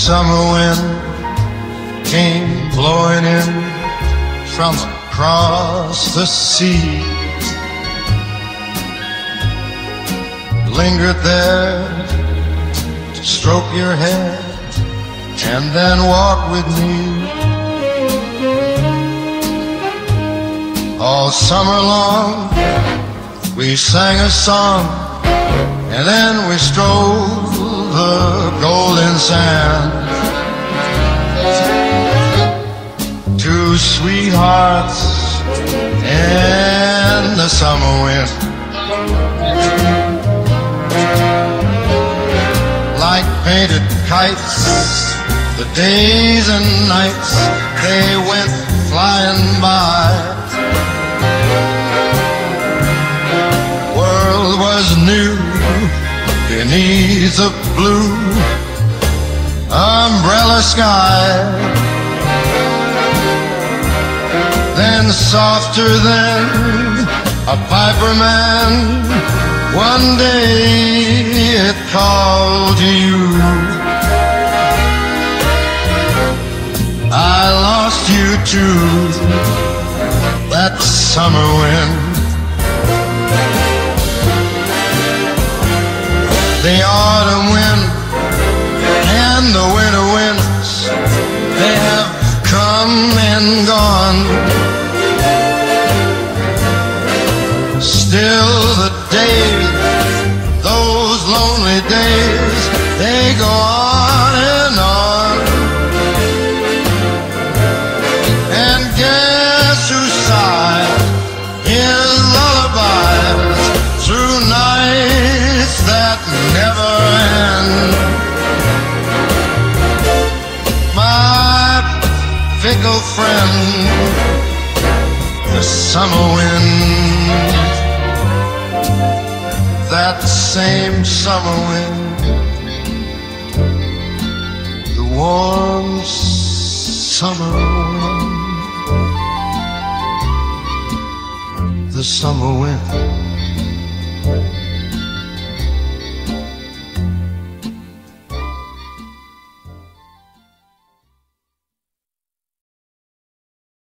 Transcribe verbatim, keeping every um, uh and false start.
summer wind came blowing in from across the sea, lingered there to stroke your hair and then walk with me. All summer long we sang a song, and then we strolled the golden sand. Two sweethearts and the summer wind, like painted kites, the days and nights they went flying by. World was new beneath the blue umbrella sky. Then softer than a piper man, one day it called to you. I lost you to that summer wind. The autumn wind and the winter winds, they have come and gone. Still the days, those lonely days, they go on and on. And guess who sighs his lullabies through nights that never end? My fickle friend, the summer wind, that same summer wind, the warm summer wind, the summer wind.